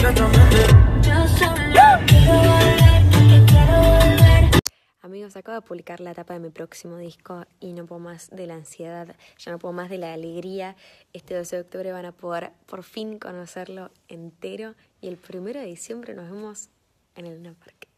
Amigos, acabo de publicar la tapa de mi próximo disco y no puedo más de la ansiedad, ya no puedo más de la alegría. Este 12 de octubre van a poder por fin conocerlo entero y el 1 de diciembre nos vemos en el Luna Park.